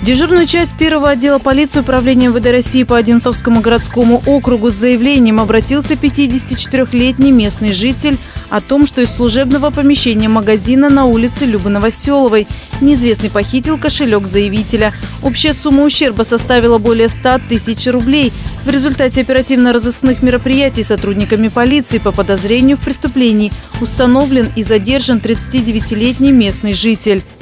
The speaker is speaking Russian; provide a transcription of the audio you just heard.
дежурную часть первого отдела полиции Управления МВД России по Одинцовскому городскому округу с заявлением обратился 54-летний местный житель о том, что из служебного помещения магазина на улице Любы-Новоселовой неизвестный похитил кошелек заявителя. Общая сумма ущерба составила более 100 тысяч рублей. В результате оперативно-розыскных мероприятий сотрудниками полиции по подозрению в преступлении установлен и задержан 39-летний местный житель.